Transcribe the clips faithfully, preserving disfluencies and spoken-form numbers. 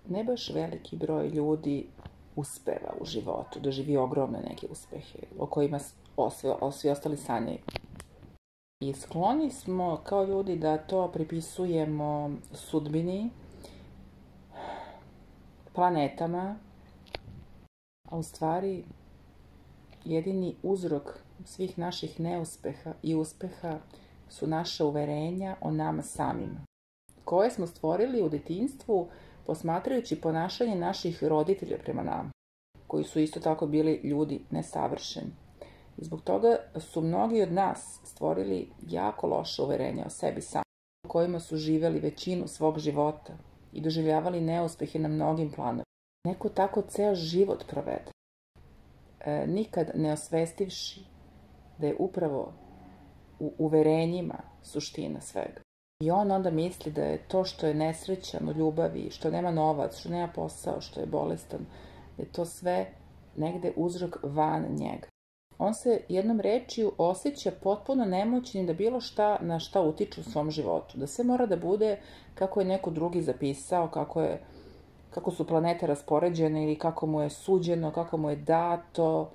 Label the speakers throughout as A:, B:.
A: ne baš veliki broj ljudi uspeva u životu, doživi ogromne neke uspehe o kojima svi ostali sanjaju. I skloni smo kao ljudi da to pripisujemo sudbini, planetama, a u stvari jedini uzrok svih naših neuspeha i uspeha su naša uverenja o nama samima, koje smo stvorili u detinjstvu posmatrajući ponašanje naših roditelja prema nama, koji su isto tako bili ljudi nesavršeni. I zbog toga su mnogi od nas stvorili jako loše uverenja o sebi sami, u kojima su živeli većinu svog života i doživljavali neuspehe na mnogim planovima. Neko tako ceo život provede, e, nikad ne osvestivši da je upravo u uverenjima suština svega. I on onda misli da je to što je nesrećan u ljubavi, što nema novac, što nema posao, što je bolestan, da je to sve negde uzrok van njega. On se jednom rečju osjeća potpuno nemoćnim da bilo šta na šta utiče u svom životu. Da sve mora da bude kako je neko drugi zapisao, kako, je, kako su planete raspoređene ili kako mu je suđeno, kako mu je dato.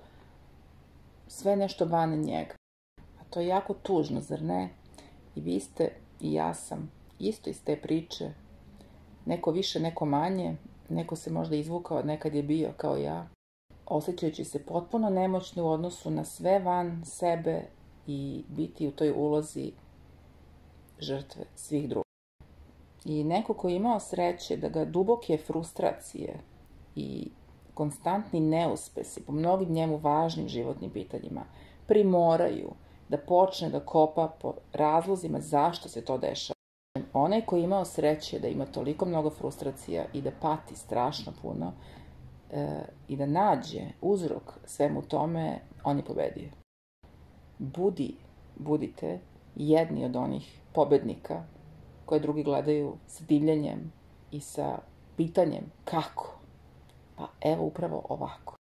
A: Sve nešto van njega. A to je jako tužno, zar ne? I vi ste i ja sam isto iz te priče. Neko više, neko manje. Neko se možda izvukao, nekad je bio kao ja. Osjećajući se potpuno nemoćni u odnosu na sve van sebe i biti u toj ulozi žrtve svih drugih. I neko ko je imao sreće da ga duboke frustracije i konstantni neuspesi po mnogim njemu važnim životnim pitanjima primoraju da počne da kopa po razlozima zašto se to dešava. Onaj ko je imao sreće da ima toliko mnogo frustracija i da pati strašno puno, i da nađe uzrok svemu tome, on je pobedio. Budi, budite jedni od onih pobednika koje drugi gledaju sa divljenjem i sa pitanjem kako? Pa evo upravo ovako.